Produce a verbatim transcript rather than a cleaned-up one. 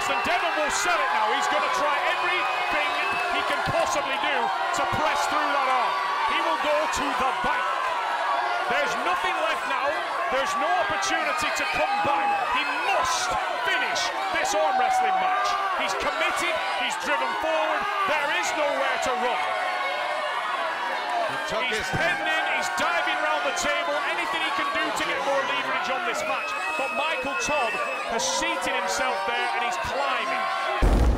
and Devon will sell it now. He's going to try everything he can possibly do to press through that arm. He will go to the bank. There's nothing left now. There's no opportunity to come back. He must finish this arm wrestling match. He's committed. He's driven forward. There is nowhere to run. He he's his... pending. He's diving around the table. Anything he can do to get more leverage on this match. But Michael Todd has seated himself there and he's climbing.